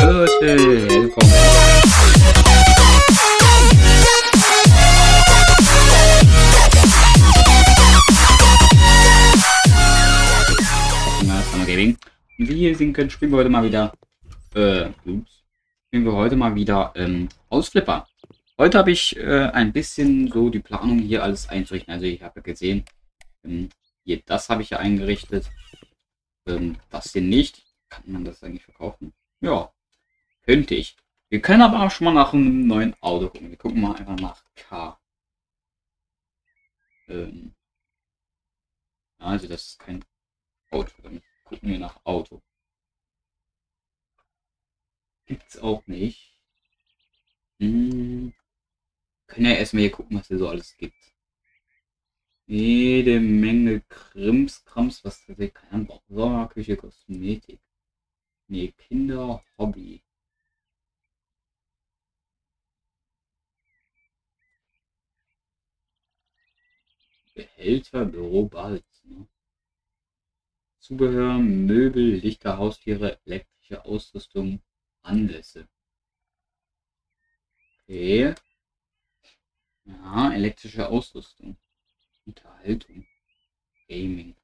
Leute, willkommen. Gaming. Wie ihr sehen könnt, spielen wir heute mal wieder Ausflipper. Heute habe ich ein bisschen so die Planung hier alles einzurichten. Also ich habe gesehen, hier das habe ich ja eingerichtet. Das hier nicht. Kann man das eigentlich verkaufen? Ja, könnte ich. Wir können aber auch schon mal nach einem neuen Auto gucken. Wir gucken mal einfach nach K. Also das ist kein Auto. Dann gucken wir nach Auto. Gibt's auch nicht. Können ja erstmal hier gucken, was hier so alles gibt. Jede Menge Krimskrams, was tatsächlich kein Bauer, Küche, Kosmetik. Nee, Kinder, Hobby. Behälter, Büro, Badezimmer. Zubehör, Möbel, Lichter, Haustiere, elektrische Ausrüstung, Anlässe. Okay. Ja, elektrische Ausrüstung. Unterhaltung. Gaming.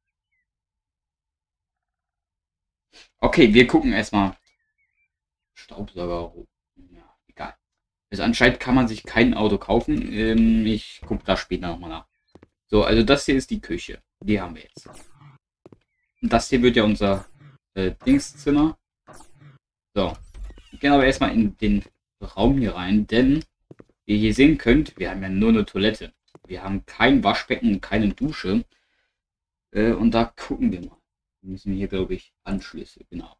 Okay, wir gucken erstmal. Staubsauger. Ja, egal. Also anscheinend kann man sich kein Auto kaufen. Ich gucke da später nochmal nach. So, also das hier ist die Küche. Die haben wir jetzt. Und das hier wird ja unser Dingszimmer. So. Wir gehen aber erstmal in den Raum hier rein, denn wie ihr hier sehen könnt, wir haben ja nur eine Toilette. Wir haben kein Waschbecken und keine Dusche. Und da gucken wir mal. Müssen wir hier, glaube ich, Anschlüsse, genau.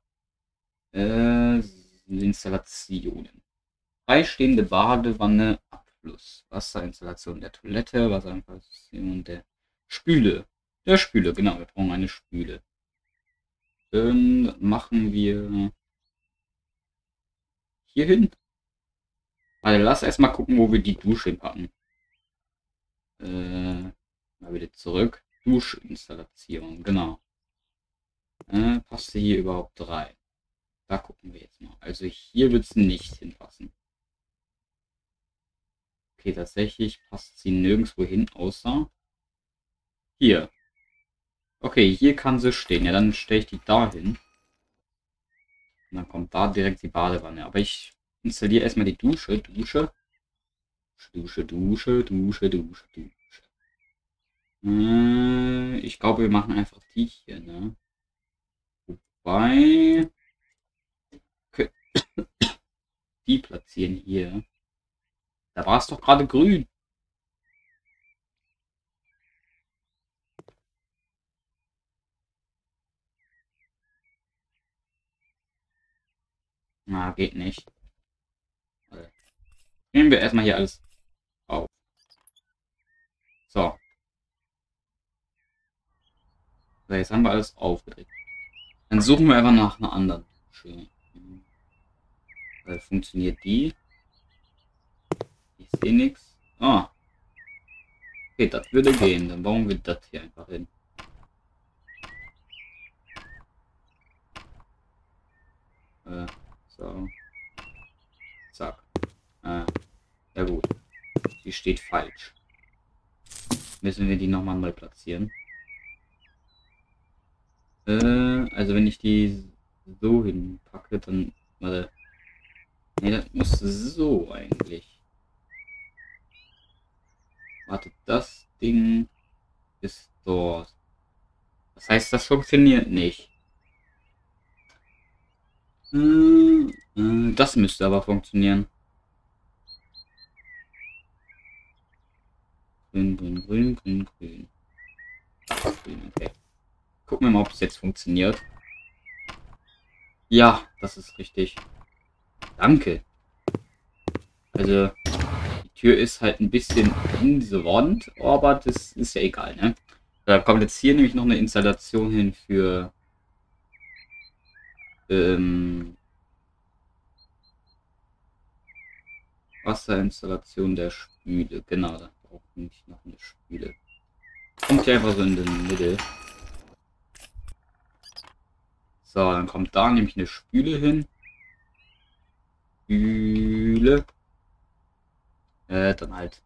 Installationen. Freistehende Badewanne, Abfluss. Wasserinstallation der Toilette, Wasserinstallation der Spüle. Der Spüle, genau, wir brauchen eine Spüle. Machen wir hier hin. Also lass erstmal gucken, wo wir die Dusche hinpacken. Mal wieder zurück. Duschinstallation, genau. Passt sie hier überhaupt rein? Da gucken wir jetzt mal. Also hier wird es nicht hinpassen. Okay, tatsächlich passt sie nirgendwo hin, außer hier. Okay, hier kann sie stehen. Ja, dann stelle ich die da hin. Und dann kommt da direkt die Badewanne. Aber ich installiere erstmal die Dusche. Dusche. Ich glaube, wir machen einfach die hier, ne? Wobei... Die platzieren hier. Da war es doch gerade grün. Na, geht nicht. Nehmen wir erstmal hier alles auf. So. So, jetzt haben wir alles aufgedreht. Dann suchen wir einfach nach einer anderen. Schön. Funktioniert die? Ich sehe nichts. Ah. Okay, das würde gehen. Dann bauen wir das hier einfach hin. So. Zack. Ja gut. Die steht falsch. Müssen wir die nochmal neu platzieren. Also wenn ich die so hinpacke, dann... Warte. Ne, das muss so eigentlich. Warte, das Ding ist dort. Das heißt, das funktioniert nicht. Das müsste aber funktionieren. Grün, grün, grün, grün, grün. Grün, okay. Gucken wir mal, ob es jetzt funktioniert. Ja, das ist richtig. Danke. Also, die Tür ist halt ein bisschen in diese Wand, aber das ist ja egal, ne? Da kommt jetzt hier nämlich noch eine Installation hin für Wasserinstallation der Spüle. Genau, da brauche ich noch eine Spüle. Kommt hier einfach so in den Mitte. So, dann kommt da nämlich eine Spüle hin. Spüle. Dann halt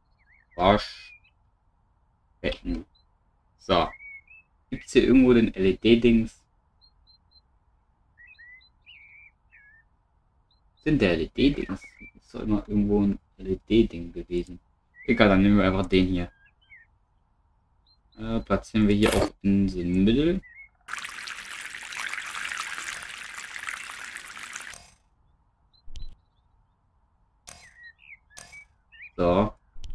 Waschbecken. So. Gibt es hier irgendwo den LED-Dings? Sind der LED-Dings? Ist doch immer irgendwo ein LED-Ding gewesen. Egal, dann nehmen wir einfach den hier. Platzieren wir hier auch in den Mittel. So.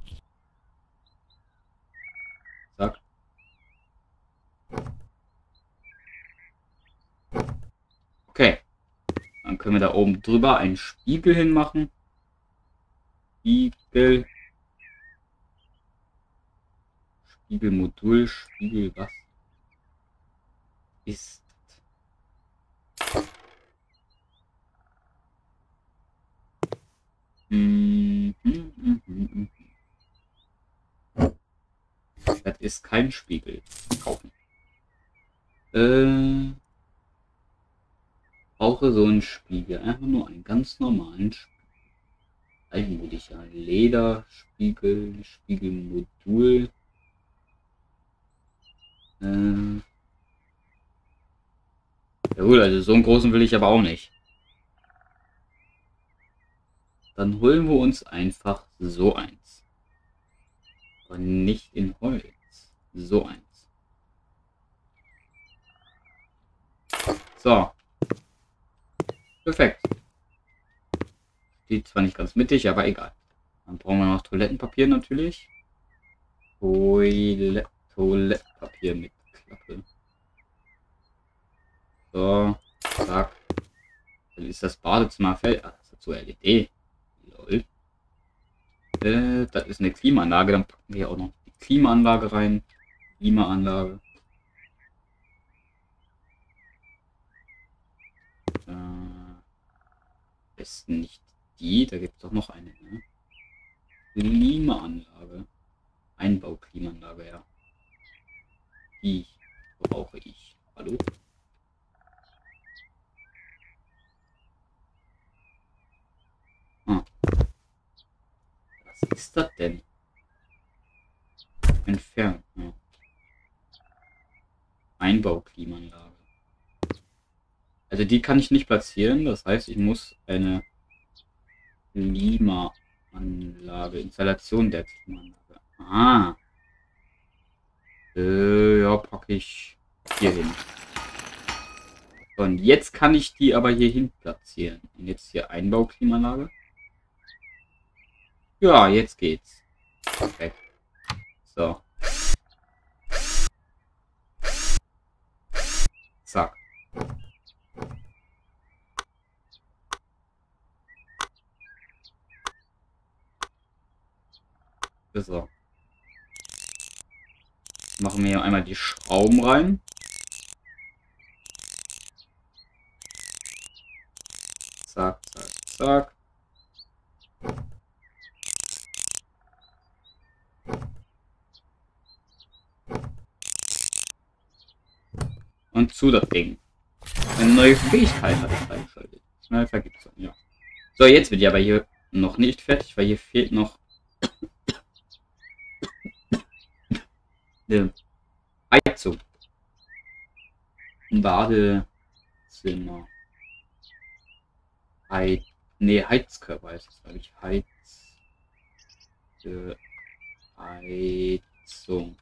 Zack. Okay. Dann können wir da oben drüber einen Spiegel hinmachen. Spiegel. Spiegelmodul. Spiegel was? Ist. Das ist kein Spiegel. Kaufen. Brauche so einen Spiegel. Einfach nur einen ganz normalen Spiegel. Eigenmodischer Lederspiegel, Spiegelmodul. Ja gut, also so einen großen will ich aber auch nicht. Dann holen wir uns einfach so eins. Aber nicht in Holz. So eins. So. Perfekt. Steht zwar nicht ganz mittig, aber egal. Dann brauchen wir noch Toilettenpapier natürlich. Toilettenpapier mit Klappe. So. Zack. Dann ist das Badezimmer fertig. Ah, das hat so LED. Lol. Das ist eine Klimaanlage. Dann packen wir auch noch die Klimaanlage rein. Klimaanlage. Besten nicht die. Da gibt es doch noch eine. Ne? Klimaanlage. Einbauklimaanlage, ja. Die brauche ich. Hallo? Ah. Was ist das denn? Entfernen. Ja. Einbauklimaanlage. Also die kann ich nicht platzieren. Das heißt, ich muss eine Klimaanlage, Installation der Klimaanlage. Ah. Ja, packe ich hier hin. Und jetzt kann ich die aber hier hin platzieren. Und jetzt hier Einbauklimaanlage. Ja, jetzt geht's. Perfekt. So. Zack. So. Machen wir hier einmal die Schrauben rein. Zack, zack, zack. Und zu das Ding. Eine neue Fähigkeit hat es freigeschaltet. Schnell vergibt es. Ja. So, jetzt wird die aber hier noch nicht fertig, weil hier fehlt noch eine Heizung. Ein Badezimmer. Heizkörper heißt es, glaube ich. Heizung.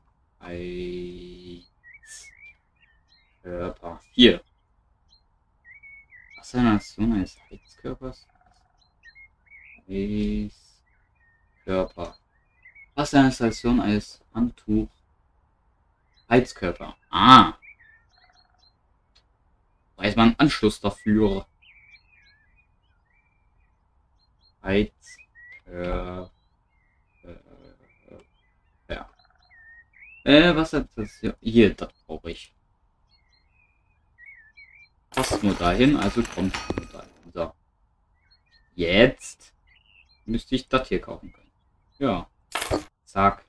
Heizkörper. Hier. Wassernation eines Heizkörpers. Heizkörper. Wasserinstallation eines Handtuch. Heizkörper. Ah. Da ist man Anschluss dafür. Heizkörper. Ja. Was hat das hier? Hier, das brauche ich. Passt nur dahin, also kommt nur dahin. So. Jetzt müsste ich das hier kaufen können. Ja. Zack.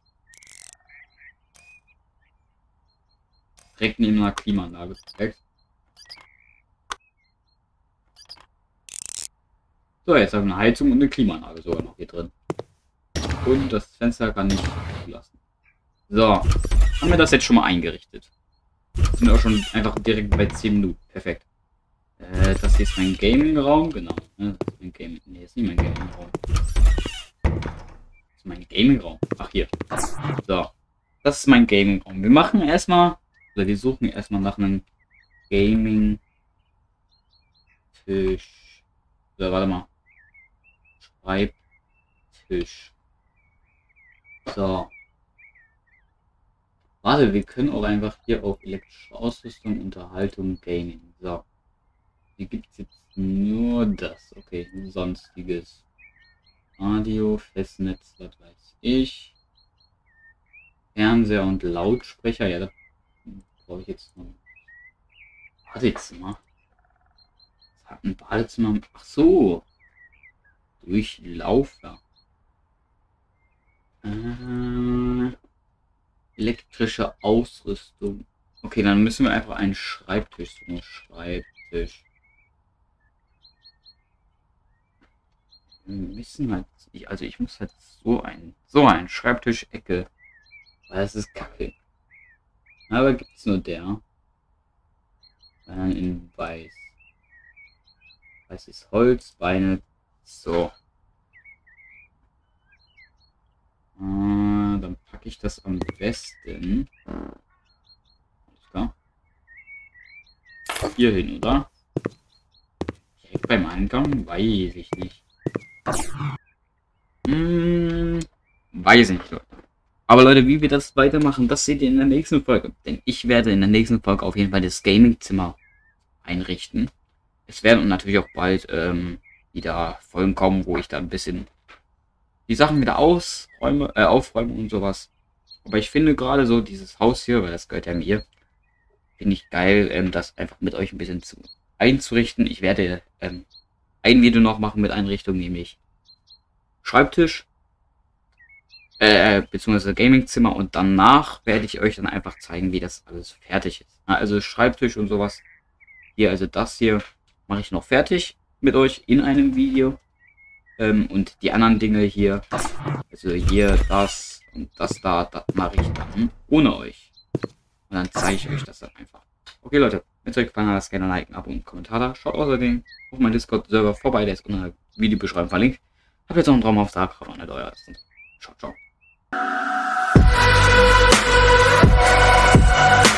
Direkt neben einer Klimaanlage. Perfekt. So, jetzt haben wir eine Heizung und eine Klimaanlage sogar noch hier drin. Und das Fenster kann ich zulassen. So, haben wir das jetzt schon mal eingerichtet. Sind auch schon einfach direkt bei 10 Minuten. Perfekt. Das hier ist mein Gaming-Raum, genau. Das ist mein Gaming. Nee, ist nicht mein Gaming-Raum. Das ist mein Gaming-Raum. Ach, hier. So. Das ist mein Gaming-Raum. Wir machen erstmal, oder wir suchen erstmal nach einem Gaming-Tisch. So, warte mal. Schreibtisch. So. Warte, wir können auch einfach hier auf elektrische Ausrüstung, Unterhaltung, Gaming. So. Hier gibt es jetzt nur das. Okay, sonstiges. Radio, Festnetz, was weiß ich. Fernseher und Lautsprecher. Ja, da brauche ich jetzt noch. Badezimmer. Was hat ein Badezimmer? Ach so. Durchlaufer. Elektrische Ausrüstung. Okay, dann müssen wir einfach einen Schreibtisch suchen. Schreibtisch. Wir müssen halt, also ich muss halt so ein Schreibtisch-Ecke. Weil das ist kacke. Aber gibt es nur der. In weiß. Weiß ist Holz, Beine. So. Dann packe ich das am besten. Alles klar. Hier hin, oder? Direkt beim Eingang? Weiß ich nicht. Weiß nicht, Leute. Aber Leute, wie wir das weitermachen, das seht ihr in der nächsten Folge. Denn ich werde in der nächsten Folge auf jeden Fall das Gaming-Zimmer einrichten. Es werden natürlich auch bald wieder Folgen kommen, wo ich da ein bisschen die Sachen wieder aufräume und sowas. Aber ich finde gerade so dieses Haus hier, weil das gehört ja mir, finde ich geil, das einfach mit euch ein bisschen einzurichten. Ich werde ein Video noch machen mit Einrichtung, nämlich Schreibtisch, beziehungsweise Gamingzimmer, und danach werde ich euch dann einfach zeigen, wie das alles fertig ist. Also Schreibtisch und sowas. Hier, also das hier mache ich noch fertig mit euch in einem Video. Und die anderen Dinge hier, also hier das und das da, das mache ich dann ohne euch. Und dann zeige ich euch das dann einfach. Okay Leute, wenn es euch gefallen hat, lasst gerne ein Like, ein Abo und einen Kommentar da. Schaut außerdem auf meinen Discord-Server vorbei, der ist unter der Videobeschreibung verlinkt. Habt jetzt noch einen Traumauftrag, nicht euer. Ciao, ciao.